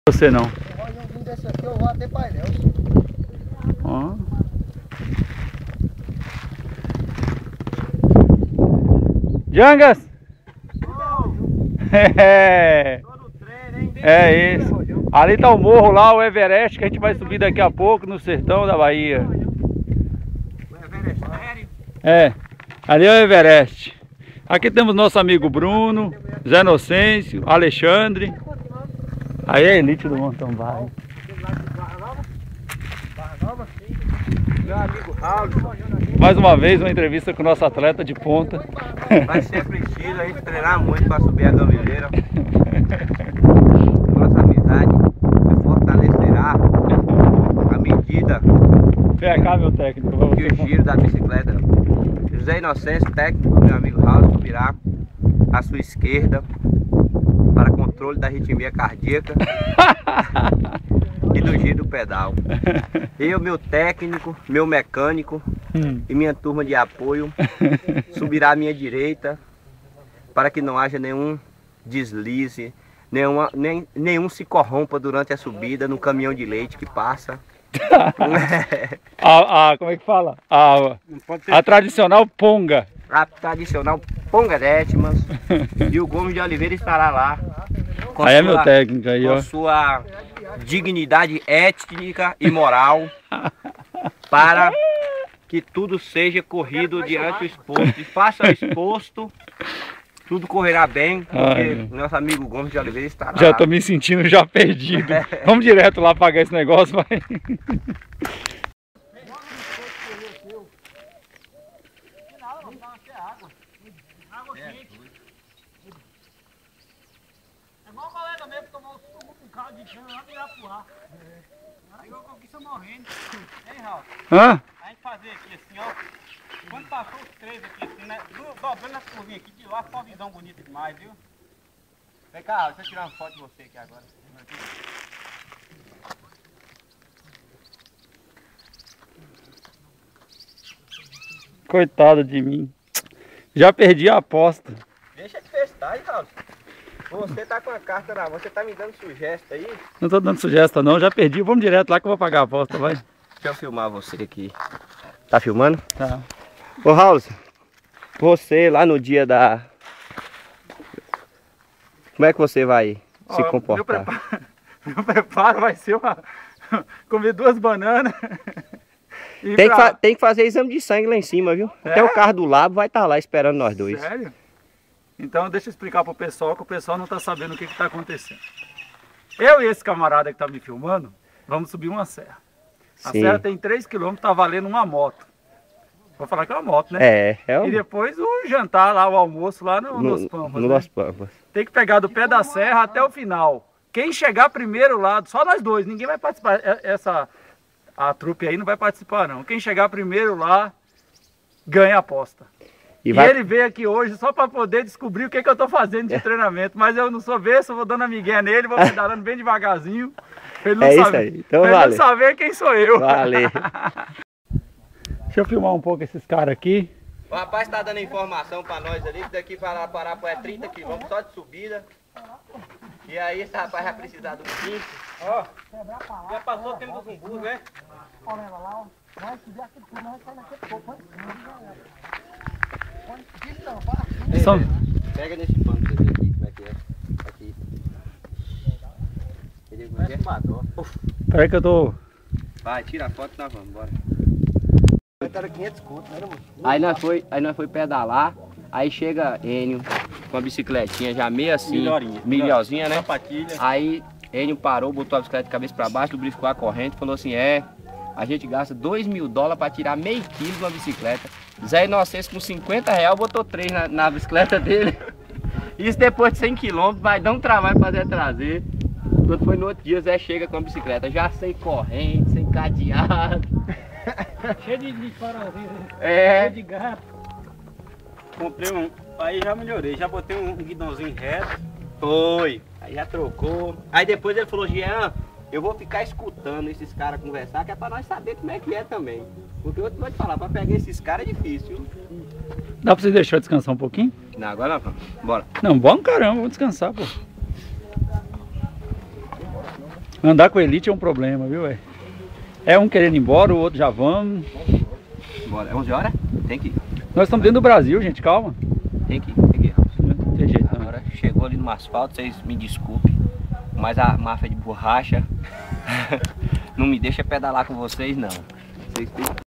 Você não. Olha, um desse aqui eu vou até painel. Ó. Jangas! É isso. Ali tá o morro lá, o Everest, que a gente vai subir daqui a pouco no sertão da Bahia. O Everest sério? É, ali é o Everest. Aqui temos nosso amigo Bruno, Zé Inocêncio, Alexandre. Aí é a elite do mountain bike. Meu amigo Raul. Mais uma vez uma entrevista com o nosso atleta de ponta. Vai ser preciso a gente treinar muito para subir a gameleira. Nossa amizade se fortalecerá à medida Vem cá, meu técnico. que o giro da bicicleta. José Inocêncio, técnico do meu amigo Raul, subirá à sua esquerda para controle da arritmia cardíaca e do giro do pedal. Eu, meu técnico, meu mecânico e minha turma de apoio subirá à minha direita para que não haja nenhum deslize, nenhum se corrompa durante a subida no caminhão de leite que passa. Como é que fala? A tradicional ponga. A tradicional Ponga Décimas. E o Gomes de Oliveira estará lá com Aí é meu técnico aí, ó. sua dignidade étnica e moral para que tudo seja corrido diante do exposto. E faça o exposto, tudo correrá bem, porque nosso amigo Gomes de Oliveira estará Já lá. tô me sentindo já perdido. Vamos direto lá pagar esse negócio, vai. É igual o colega mesmo que tomou um caldo de chão lá no Irapuá. Aí eu conquista morrendo. Hein, Raul? Hã? A gente fazer aqui assim, ó. Quando passou os três aqui assim, né? Dobrando as curvinhas aqui de lá, ficou uma visão bonita demais, viu? Vem cá, Raul, deixa eu tirar uma foto de você aqui agora. Coitado de mim. Já perdi a aposta. Deixa de festar, hein, Raul? Você tá com a carta na mão, você tá me dando sugestão aí? Não tô dando sugestão não, já perdi. Vamos direto lá que eu vou pagar a aposta, vai. Deixa eu filmar você aqui. Tá filmando? Tá. Ô, Raul, você lá no dia da... Como é que você vai se comportar? Meu preparo vai ser comer 2 bananas. Tem que fazer exame de sangue lá em cima, viu? Até o carro do Labo vai estar lá esperando nós dois. Sério? Então deixa eu explicar pro pessoal, que o pessoal não tá sabendo o que tá acontecendo. Eu e esse camarada que tá me filmando, vamos subir uma serra. A serra tem 3 km, tá valendo uma moto. Vou falar que é uma moto, né? E depois o jantar lá, o almoço lá no Los Pampas. No Los Pampas. Tem que pegar do pé da serra até o final. Quem chegar primeiro lá, só nós dois, ninguém vai participar. A trupe aí não vai participar não. Quem chegar primeiro lá, ganha a aposta. E ele veio aqui hoje só para poder descobrir o que eu tô fazendo de treinamento. Mas eu não sou besta, eu vou dando a migué nele, vou pedalando bem devagarzinho. Pra ele não saber, isso aí. Então pra ele não saber quem sou eu. Valeu. Deixa eu filmar um pouco esses caras aqui. O rapaz tá dando informação pra nós ali, que daqui para Parapó é 30 km só de subida. E aí esse rapaz vai precisar de um 15. Ó, já passou o tempo dos umbus, né? Olha lá, ó. Vai subir aquele tudo, nós saímos naquele pouco, né? Pega nesse pano pra você ver aqui, como é que é. Aqui. Ele Peraí que eu tô... Vai, tira a foto e nós vamos, bora. Era 500 conto, não era, mano? Aí nós foi pedalar, aí chega Enio com a bicicletinha já meio assim, melhorzinha, né? Sapatilha. Aí Enio parou, botou a bicicleta de cabeça pra baixo, lubrificou a corrente, falou assim, a gente gasta $2.000 pra tirar meio quilo de uma bicicleta. Zé Inocêncio com R$50 botou 3 na bicicleta dele. Isso depois de 100 km, vai dar um trabalho pra Zé trazer. Quando foi no outro dia, Zé chega com a bicicleta já sem corrente, sem cadeado. Cheio de farolzinho, cheio de gato. Comprei um, aí já melhorei, já botei um guidãozinho reto. Foi, aí já trocou. Aí depois ele falou, Jean, eu vou ficar escutando esses caras conversar, que é pra nós saber como é que é também. Porque eu vou te falar, pra pegar esses caras é difícil. Dá pra você deixar eu descansar um pouquinho? Não, agora não, bora. Não, bom caramba, vamos descansar, pô. Andar com elite é um problema, viu, velho? É um querendo ir embora, o outro já vamos. Bora, é 11 horas? Tem que ir. Nós estamos dentro do Brasil, gente, calma. Tem que ir, tem que ir. Não tem jeito não. Agora chegou ali no asfalto, vocês me desculpem. Mas a máfia de borracha não me deixa pedalar com vocês, não. Vocês têm